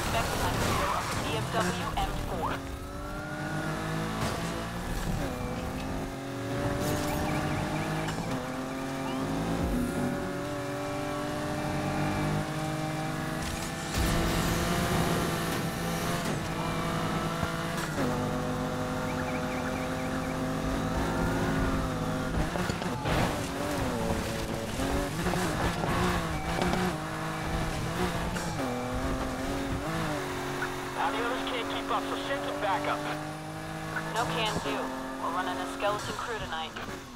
suspect behind the wheel of the BMW M4. So send some backup. No can do. We're running a skeleton crew tonight.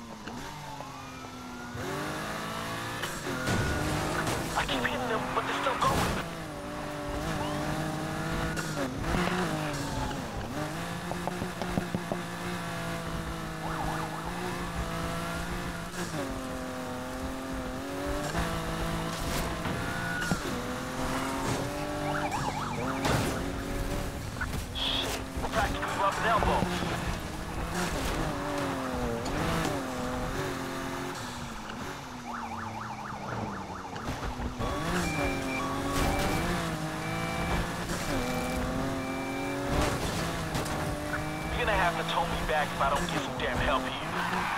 I keep hitting them, but they're still going. You're gonna have to tow me back if I don't get some damn help here.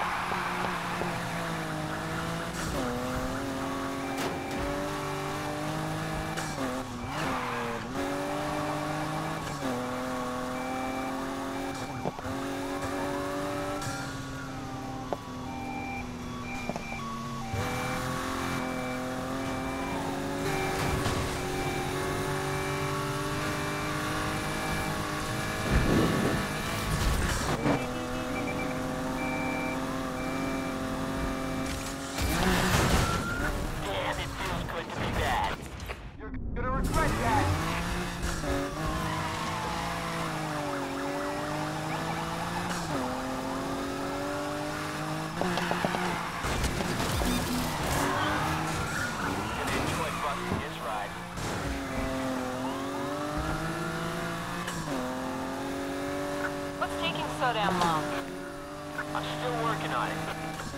What's taking so damn long? I'm still working on it.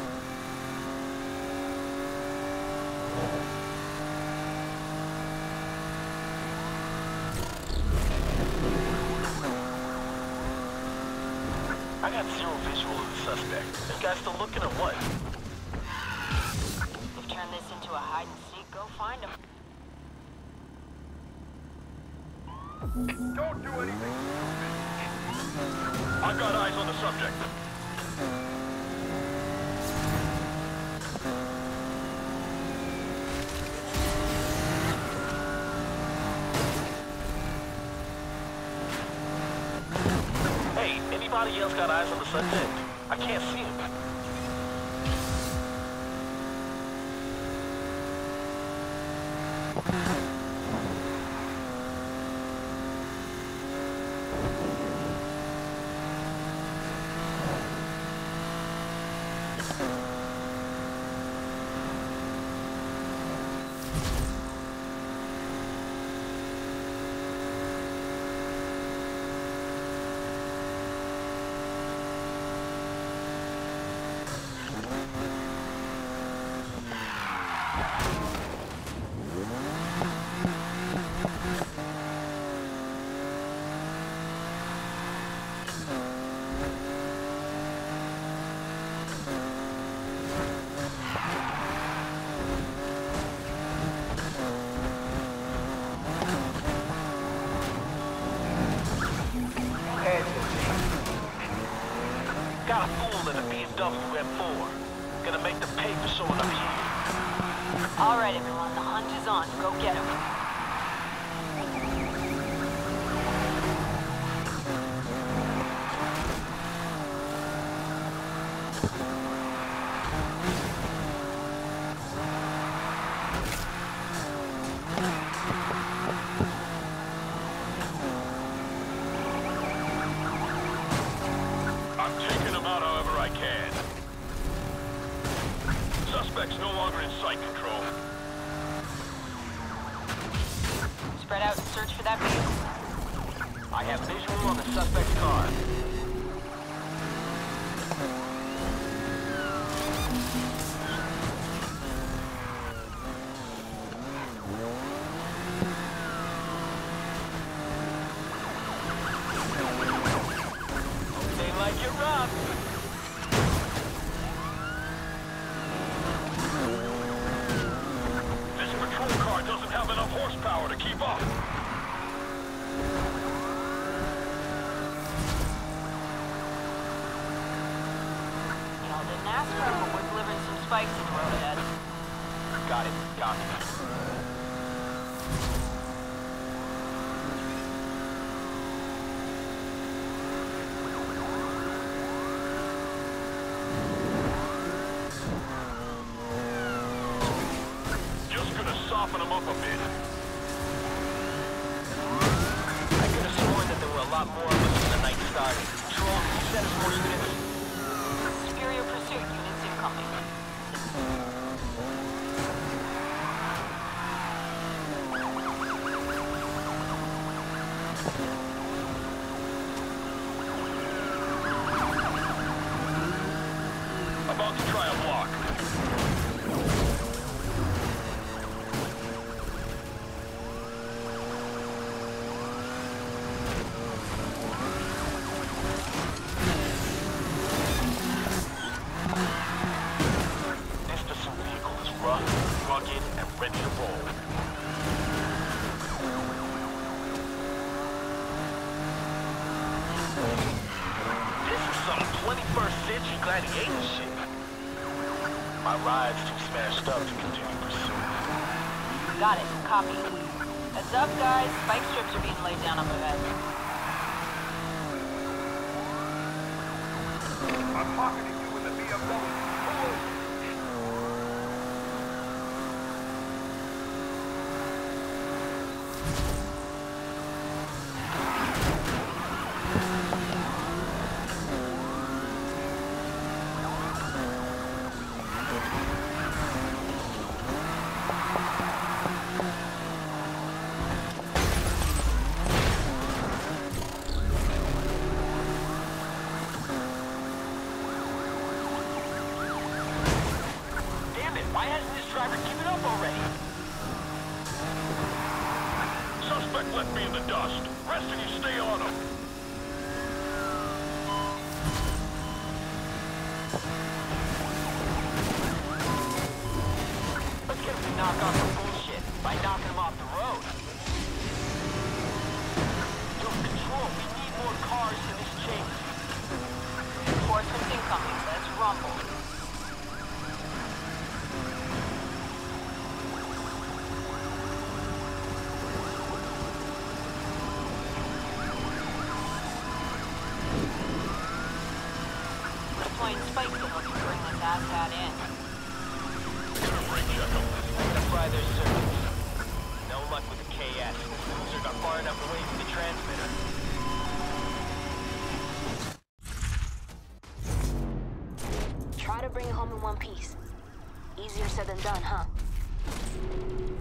I got zero visual of the suspect. You guys still looking or what? You've turned this into a hide and seek. Go find him. Don't do anything. I've got eyes on the subject. Hey, anybody else got eyes on the subject? I can't see him. Got a fool in a BMW M4. Gonna make them pay for showing up here. All right, everyone. The hunt is on. Go get him. Suspect's no longer in sight control. Spread out and search for that vehicle. I have visual on the suspect's car. spikes in the road ahead. Got it. Copy. Just gonna soften them up a bit. I could have sworn that there were a lot more of us when the night started. Patrol, can you send us more units? Superior pursuit units incoming. About to try a walk. This pursuit vehicle is rough, rugged, and ready to roll. This is some 21st century gladiator shit. My ride's too smashed up to continue pursuit. Got it. Copy. Heads up, guys. Spike strips are being laid down up ahead. I'm pocketing you in the BMW. Why hasn't this driver given up already? Suspect left me in the dust. Rest of you stay on him. Let's get him to knock off the bullshit by knocking him off the road. Dude, Control, we need more cars in this chase. Reinforcements incoming. Let's rumble. Deploying spikes to help you bring this asshat in. Gonna fry their circuits. No luck with the KS. This loser got far enough away from the transmitter. Try to bring it home in one piece. Easier said than done, huh?